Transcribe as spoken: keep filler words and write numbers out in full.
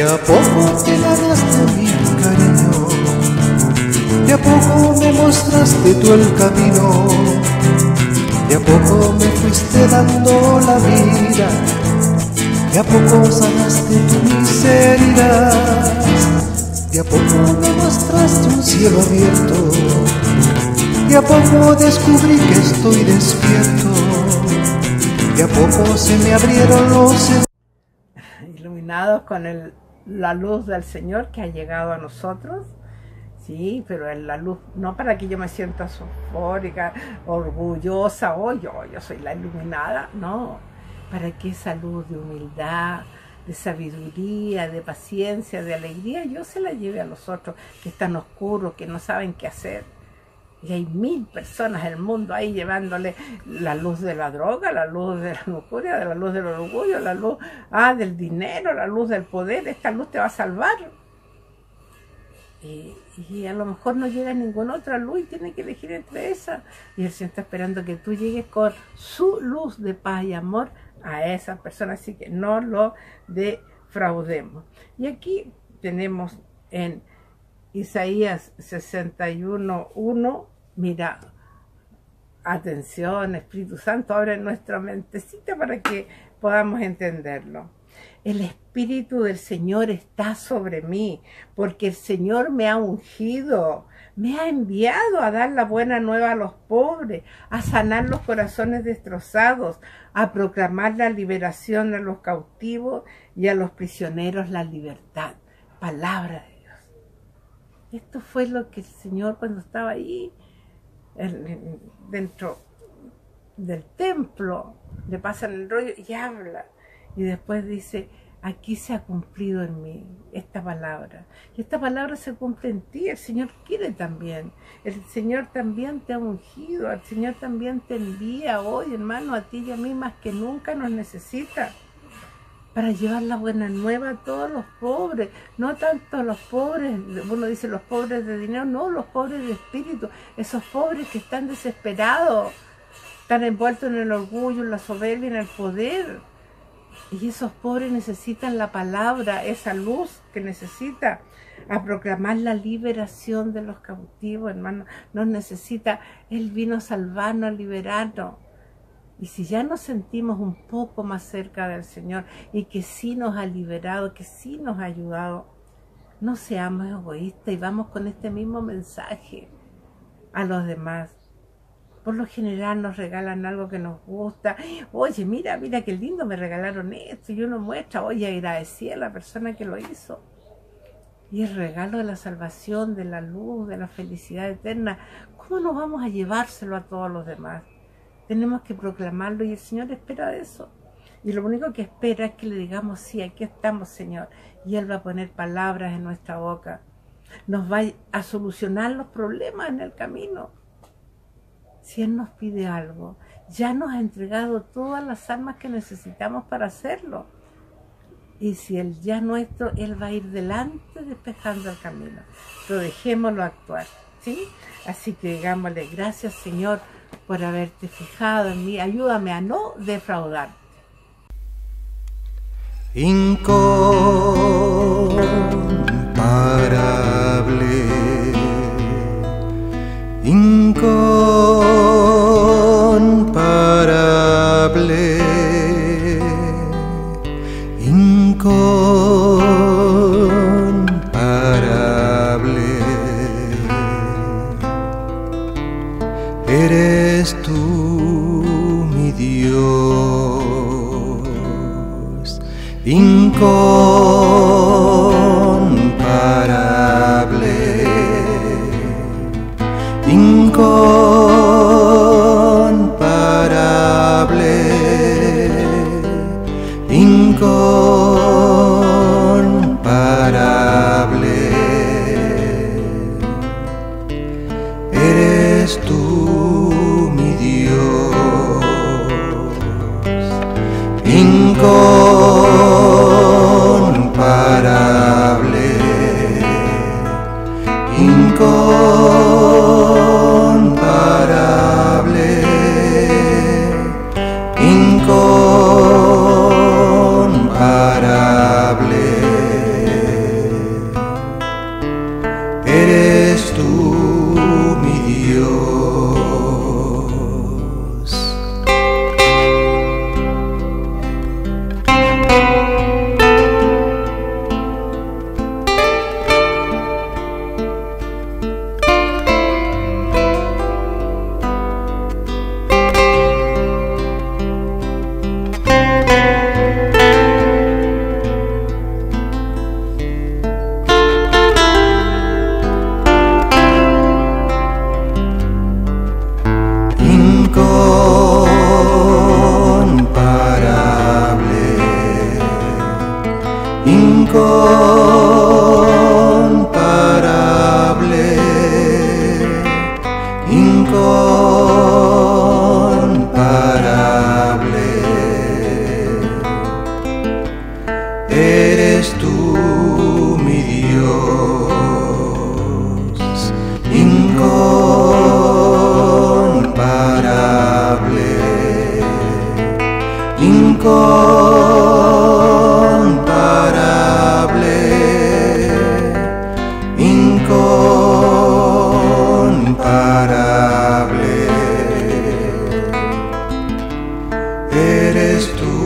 a poco te ganaste mi cariño, de a poco me mostraste tú el camino, de a poco me fuiste dando la vida, de a poco sanaste tu miseria, de a poco me mostraste un cielo abierto, de a poco descubrí que estoy despierto, de a poco se me abrieron los... Iluminados con el, la luz del Señor que ha llegado a nosotros. Sí, pero es la luz, no para que yo me sienta eufórica, orgullosa, oh, yo, yo soy la iluminada, no, para que esa luz de humildad, de sabiduría, de paciencia, de alegría, yo se la lleve a los otros que están oscuros, que no saben qué hacer. Y hay mil personas en el mundo ahí llevándole la luz de la droga, la luz de la lujuria, la luz del orgullo, la luz ah, del dinero, la luz del poder. Esta luz te va a salvar. Y, y a lo mejor no llega ninguna otra luz y tiene que elegir entre esas. Y el Señor está esperando que tú llegues con su luz de paz y amor a esas personas. Así que no lo defraudemos. Y aquí tenemos en Isaías sesenta y uno, uno, mira, atención, Espíritu Santo, abre nuestra mentecita para que podamos entenderlo. El Espíritu del Señor está sobre mí, porque el Señor me ha ungido, me ha enviado a dar la buena nueva a los pobres, a sanar los corazones destrozados, a proclamar la liberación a los cautivos y a los prisioneros la libertad. Palabra de Dios. Esto fue lo que el Señor, cuando estaba ahí, dentro del templo, le pasan el rollo y habla. Y después dice, aquí se ha cumplido en mí esta palabra. Y esta palabra se cumple en ti. El Señor quiere también. El Señor también te ha ungido. El Señor también te envía hoy, hermano, a ti y a mí más que nunca nos necesita. Para llevar la buena nueva a todos los pobres. No tanto los pobres, uno dice los pobres de dinero, no, los pobres de espíritu. Esos pobres que están desesperados, están envueltos en el orgullo, en la soberbia, en el poder. Y esos pobres necesitan la palabra, esa luz que necesita, a proclamar la liberación de los cautivos, hermano. Nos necesita, Él vino a salvarnos, a liberarnos. Y si ya nos sentimos un poco más cerca del Señor y que sí nos ha liberado, que sí nos ha ayudado, no seamos egoístas y vamos con este mismo mensaje a los demás. Por lo general nos regalan algo que nos gusta. Oye, mira, mira qué lindo, me regalaron esto. Y uno muestra, oye, agradecí a la persona que lo hizo. Y el regalo de la salvación, de la luz, de la felicidad eterna, ¿cómo nos vamos a llevárselo a todos los demás? Tenemos que proclamarlo y el Señor espera eso. Y lo único que espera es que le digamos, sí, aquí estamos, Señor. Y Él va a poner palabras en nuestra boca. Nos va a solucionar los problemas en el camino. Si Él nos pide algo, ya nos ha entregado todas las armas que necesitamos para hacerlo. Y si Él ya es nuestro, Él va a ir delante despejando el camino. Pero dejémoslo actuar, ¿sí? Así que digámosle, gracias, Señor, por haberte fijado en mí. Ayúdame a no defraudar. Incomparable, incomparable, incomparable. Eres tú, mi Dios, incomparable, incomparable, incomparable. Eres tú, mi Dios, incomparable, incomparable, incomparable. Eres tú mi Dios, incomparable, incomparable, incomparable. Eres tú